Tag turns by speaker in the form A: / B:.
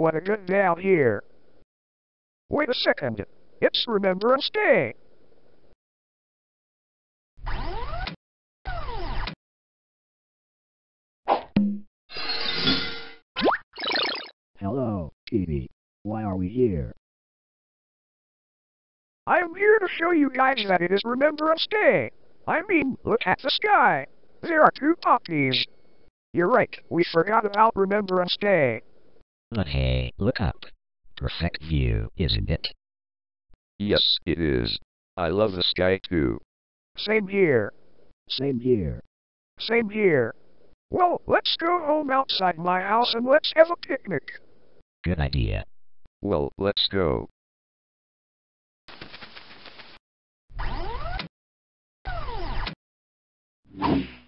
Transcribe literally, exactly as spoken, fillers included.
A: what a good day out here. Wait a second. It's Remembrance Day.
B: Hello, Peedy. Why are we here?
A: I am here to show you guys that it is Remembrance Day. I mean, look at the sky. There are two poppies. You're right, we forgot about Remembrance Day.
B: But hey, look up. Perfect view, isn't it?
C: Yes, it is. I love the sky too.
A: Same here.
B: Same here.
A: Same here. Well, let's go home outside my house and let's have a picnic.
B: Good idea.
C: Well, let's go.
A: You